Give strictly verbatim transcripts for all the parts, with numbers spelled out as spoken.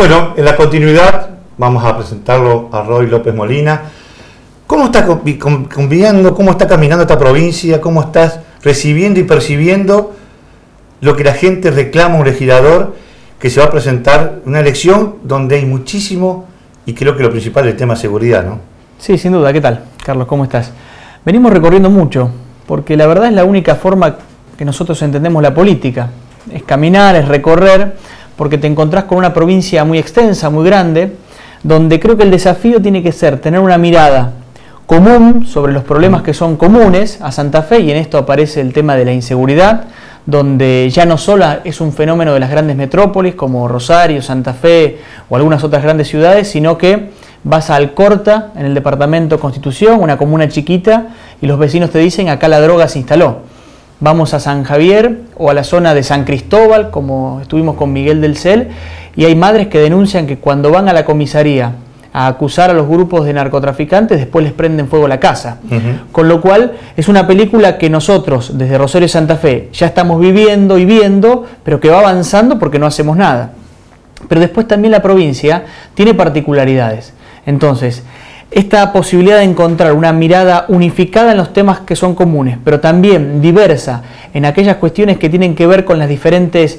Bueno, en la continuidad vamos a presentarlo a Roy López Molina. ¿Cómo está conviviendo, cómo está caminando esta provincia, cómo estás recibiendo y percibiendo lo que la gente reclama a un legislador que se va a presentar en una elección donde hay muchísimo, y creo que lo principal es el tema de seguridad, ¿no? Sí, sin duda. ¿Qué tal, Carlos? ¿Cómo estás? Venimos recorriendo mucho, porque la verdad es la única forma que nosotros entendemos la política. Es caminar, es recorrer, porque te encontrás con una provincia muy extensa, muy grande, donde creo que el desafío tiene que ser tener una mirada común sobre los problemas que son comunes a Santa Fe, y en esto aparece el tema de la inseguridad, donde ya no solo es un fenómeno de las grandes metrópolis como Rosario, Santa Fe o algunas otras grandes ciudades, sino que vas a Alcorta, en el departamento Constitución, una comuna chiquita, y los vecinos te dicen acá la droga se instaló. Vamos a San Javier o a la zona de San Cristóbal, como estuvimos con Miguel del Cel, y hay madres que denuncian que cuando van a la comisaría a acusar a los grupos de narcotraficantes, después les prenden fuego a la casa. Uh-huh. Con lo cual, es una película que nosotros, desde Rosario y Santa Fe, ya estamos viviendo y viendo, pero que va avanzando porque no hacemos nada. Pero después también la provincia tiene particularidades. Entonces, esta posibilidad de encontrar una mirada unificada en los temas que son comunes, pero también diversa en aquellas cuestiones que tienen que ver con las diferentes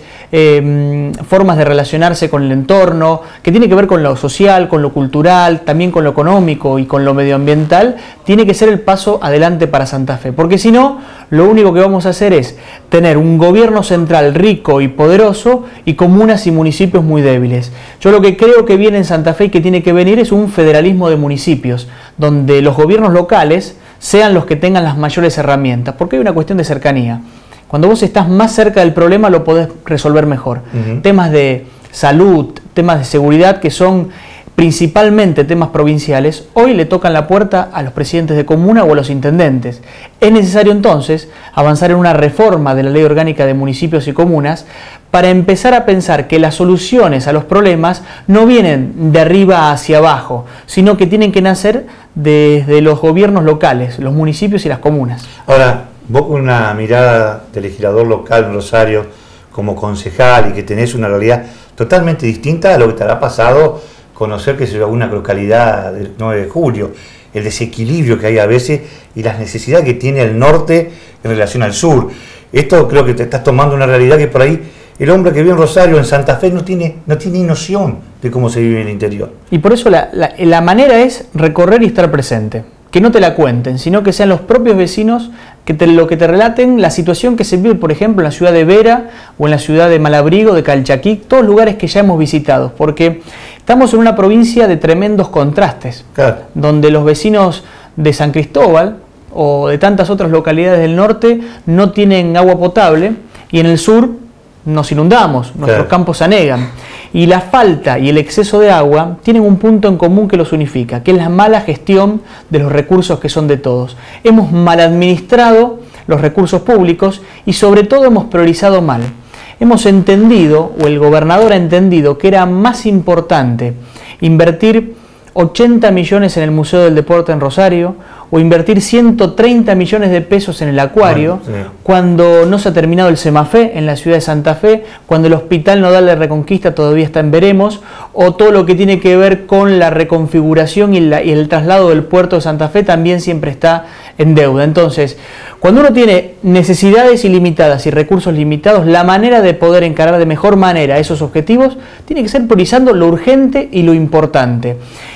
eh, formas de relacionarse con el entorno, que tiene que ver con lo social, con lo cultural, también con lo económico y con lo medioambiental, tiene que ser el paso adelante para Santa Fe. Porque si no, lo único que vamos a hacer es tener un gobierno central rico y poderoso y comunas y municipios muy débiles. Yo lo que creo que viene en Santa Fe y que tiene que venir es un federalismo de municipios, donde los gobiernos locales sean los que tengan las mayores herramientas, porque hay una cuestión de cercanía. Cuando vos estás más cerca del problema lo podés resolver mejor. Uh-huh. Temas de salud, temas de seguridad, que son principalmente temas provinciales, hoy le tocan la puerta a los presidentes de comuna o a los intendentes. Es necesario entonces avanzar en una reforma de la Ley Orgánica de Municipios y Comunas para empezar a pensar que las soluciones a los problemas no vienen de arriba hacia abajo, sino que tienen que nacer desde los gobiernos locales, los municipios y las comunas. Ahora, vos con una mirada de legislador local en Rosario, como concejal, y que tenés una realidad totalmente distinta a lo que te habrá pasado conocer que se va una localidad del nueve de julio, el desequilibrio que hay a veces y las necesidades que tiene el norte en relación al sur. Esto creo que te estás tomando una realidad que por ahí el hombre que vive en Rosario, en Santa Fe, no tiene, no tiene ni noción de cómo se vive en el interior. Y por eso la, la, la manera es recorrer y estar presente. Que no te la cuenten, sino que sean los propios vecinos que te, lo que te relaten la situación que se vive, por ejemplo, en la ciudad de Vera o en la ciudad de Malabrigo, de Calchaquí, todos lugares que ya hemos visitado, porque estamos en una provincia de tremendos contrastes, claro, donde los vecinos de San Cristóbal o de tantas otras localidades del norte no tienen agua potable, y en el sur nos inundamos, nuestros claro. campos se anegan. Y la falta y el exceso de agua tienen un punto en común que los unifica, que es la mala gestión de los recursos que son de todos. Hemos mal administrado los recursos públicos y sobre todo hemos priorizado mal. Hemos entendido, o el gobernador ha entendido, que era más importante invertir ochenta millones en el Museo del Deporte en Rosario o invertir ciento treinta millones de pesos en el acuario, bueno, sí. cuando no se ha terminado el Semafé en la ciudad de Santa Fe, cuando el Hospital Nodal de Reconquista todavía está en veremos, o todo lo que tiene que ver con la reconfiguración y, la, y el traslado del puerto de Santa Fe también siempre está en deuda. Entonces, cuando uno tiene necesidades ilimitadas y recursos limitados, la manera de poder encarar de mejor manera esos objetivos tiene que ser priorizando lo urgente y lo importante.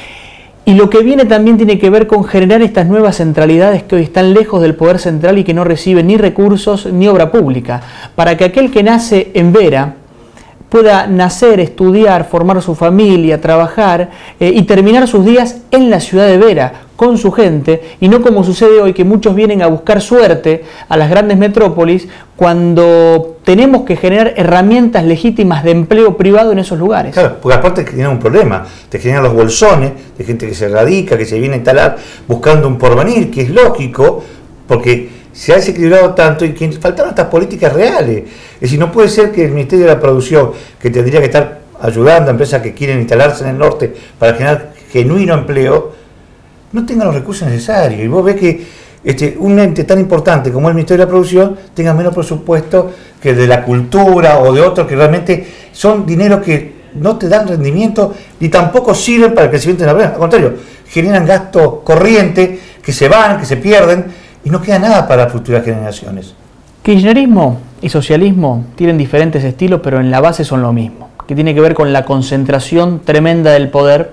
Y lo que viene también tiene que ver con generar estas nuevas centralidades que hoy están lejos del poder central y que no reciben ni recursos ni obra pública, para que aquel que nace en Vera pueda nacer, estudiar, formar su familia, trabajar eh, y terminar sus días en la ciudad de Vera, con su gente, y no como sucede hoy, que muchos vienen a buscar suerte a las grandes metrópolis cuando tenemos que generar herramientas legítimas de empleo privado en esos lugares. Claro, porque aparte te generan un problema, te generan los bolsones de gente que se radica, que se viene a instalar buscando un porvenir, que es lógico, porque se ha desequilibrado tanto y que faltaron estas políticas reales. Es decir, no puede ser que el Ministerio de la Producción, que tendría que estar ayudando a empresas que quieren instalarse en el norte para generar genuino empleo, no tenga los recursos necesarios. Y vos ves que este, un ente tan importante como el Ministerio de la Producción tenga menos presupuesto que el de la cultura o de otros que realmente son dineros que no te dan rendimiento ni tampoco sirven para el crecimiento de la empresa. Al contrario, generan gasto corriente que se van, que se pierden y no queda nada para futuras generaciones. Kirchnerismo y socialismo tienen diferentes estilos, pero en la base son lo mismo, que tiene que ver con la concentración tremenda del poder.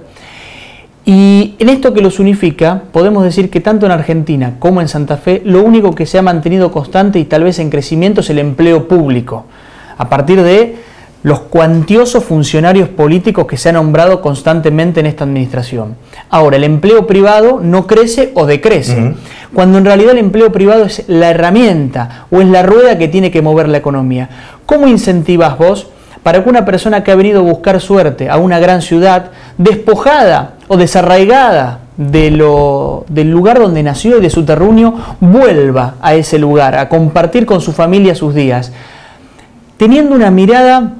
Y en esto que los unifica, podemos decir que tanto en Argentina como en Santa Fe, lo único que se ha mantenido constante y tal vez en crecimiento es el empleo público, a partir de los cuantiosos funcionarios políticos que se han nombrado constantemente en esta administración. Ahora, el empleo privado no crece o decrece, uh-huh. cuando en realidad el empleo privado es la herramienta o es la rueda que tiene que mover la economía. ¿Cómo incentivas vos para que una persona que ha venido a buscar suerte a una gran ciudad, despojada o desarraigada de lo, del lugar donde nació y de su terruño, vuelva a ese lugar, a compartir con su familia sus días, teniendo una mirada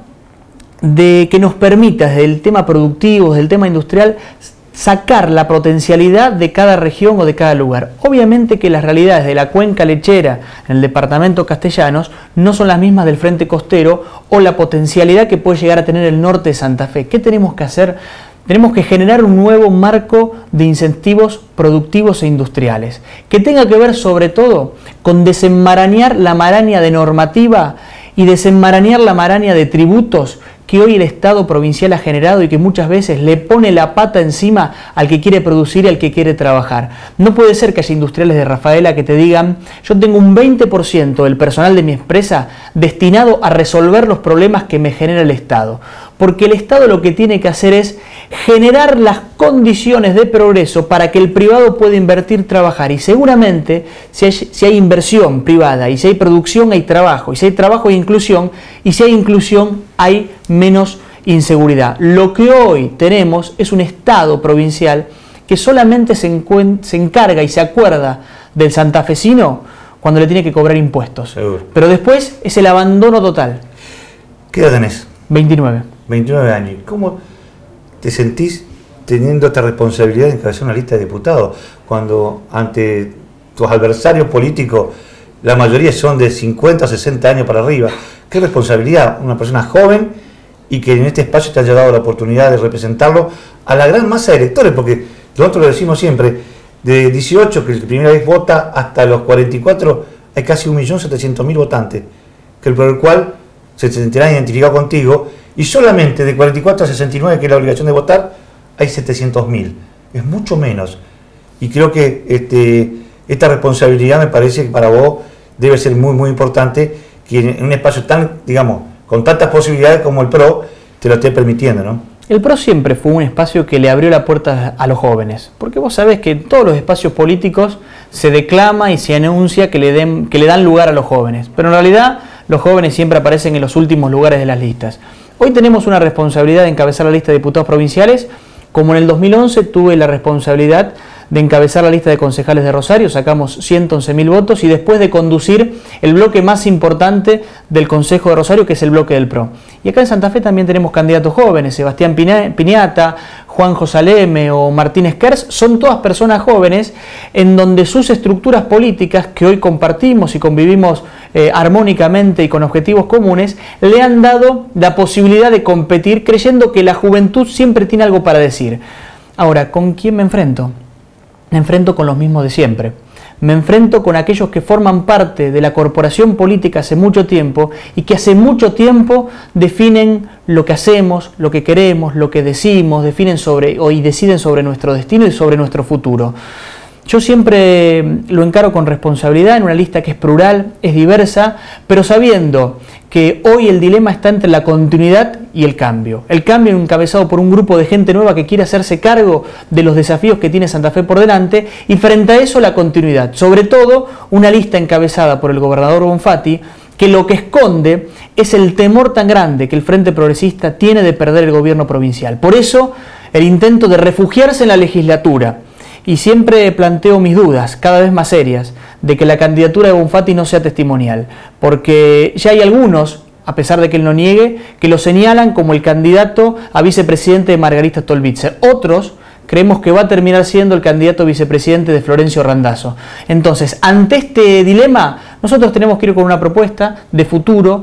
de que nos permita, desde el tema productivo, desde el tema industrial, sacar la potencialidad de cada región o de cada lugar? Obviamente que las realidades de la cuenca lechera en el departamento Castellanos no son las mismas del frente costero o la potencialidad que puede llegar a tener el norte de Santa Fe. ¿Qué tenemos que hacer? Tenemos que generar un nuevo marco de incentivos productivos e industriales, que tenga que ver sobre todo con desenmarañar la maraña de normativa y desenmarañar la maraña de tributos que hoy el Estado provincial ha generado y que muchas veces le pone la pata encima al que quiere producir y al que quiere trabajar. No puede ser que haya industriales de Rafaela que te digan: yo tengo un veinte por ciento del personal de mi empresa destinado a resolver los problemas que me genera el Estado. Porque el Estado lo que tiene que hacer es generar las condiciones de progreso para que el privado pueda invertir, trabajar. Y seguramente si hay, si hay inversión privada y si hay producción hay trabajo, y si hay trabajo hay inclusión, y si hay inclusión hay menos inseguridad. Lo que hoy tenemos es un Estado provincial que solamente se, se encarga y se acuerda del santafesino cuando le tiene que cobrar impuestos. Seguro. Pero después es el abandono total. ¿Qué edad tenés? veintinueve. veintinueve años. ¿Cómo te sentís teniendo esta responsabilidad de encabezar una lista de diputados cuando ante tus adversarios políticos la mayoría son de cincuenta o sesenta años para arriba? ¿Qué responsabilidad? Una persona joven y que en este espacio te haya dado la oportunidad de representarlo a la gran masa de electores, porque nosotros lo decimos siempre, de dieciocho, que la primera vez vota, hasta los cuarenta y cuatro hay casi un millón setecientos mil votantes, que por el cual se sentirán identificados contigo, y solamente de cuarenta y cuatro a sesenta y nueve, que es la obligación de votar, hay setecientos mil. Es mucho menos. Y creo que este, esta responsabilidad me parece que para vos debe ser muy, muy importante, que en un espacio tan, digamos, con tantas posibilidades como el PRO, te lo esté permitiendo, ¿no? El PRO siempre fue un espacio que le abrió la puerta a los jóvenes, porque vos sabés que en todos los espacios políticos se declama y se anuncia que le, den, que le dan lugar a los jóvenes, pero en realidad los jóvenes siempre aparecen en los últimos lugares de las listas. Hoy tenemos una responsabilidad de encabezar la lista de diputados provinciales, como en el dos mil once tuve la responsabilidad de encabezar la lista de concejales de Rosario, sacamos ciento once mil votos, y después de conducir el bloque más importante del Consejo de Rosario, que es el bloque del PRO. Y acá en Santa Fe también tenemos candidatos jóvenes, Sebastián Piñata, Juanjo Saleme o Martínez Kers, son todas personas jóvenes en donde sus estructuras políticas, que hoy compartimos y convivimos eh, armónicamente y con objetivos comunes, le han dado la posibilidad de competir, creyendo que la juventud siempre tiene algo para decir. Ahora, ¿con quién me enfrento? Me enfrento con los mismos de siempre. Me enfrento con aquellos que forman parte de la corporación política hace mucho tiempo y que hace mucho tiempo definen lo que hacemos, lo que queremos, lo que decimos, definen sobre y deciden sobre nuestro destino y sobre nuestro futuro. Yo siempre lo encaro con responsabilidad en una lista que es plural, es diversa, pero sabiendo que hoy el dilema está entre la continuidad y el cambio. El cambio encabezado por un grupo de gente nueva que quiere hacerse cargo de los desafíos que tiene Santa Fe por delante, y frente a eso la continuidad. Sobre todo una lista encabezada por el gobernador Bonfatti, que lo que esconde es el temor tan grande que el Frente Progresista tiene de perder el gobierno provincial. Por eso el intento de refugiarse en la legislatura. Y siempre planteo mis dudas, cada vez más serias, de que la candidatura de Bonfatti no sea testimonial, porque ya hay algunos, a pesar de que él no niegue, que lo señalan como el candidato a vicepresidente de Margarita Stolbizer. Otros creemos que va a terminar siendo el candidato a vicepresidente de Florencio Randazzo. Entonces, ante este dilema, nosotros tenemos que ir con una propuesta de futuro,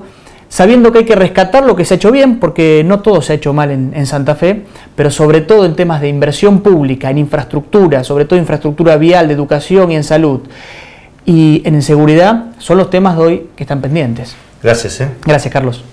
sabiendo que hay que rescatar lo que se ha hecho bien, porque no todo se ha hecho mal en, en Santa Fe, pero sobre todo en temas de inversión pública, en infraestructura, sobre todo infraestructura vial, de educación y en salud, y en seguridad, son los temas de hoy que están pendientes. Gracias. ¿eh? Gracias, Carlos.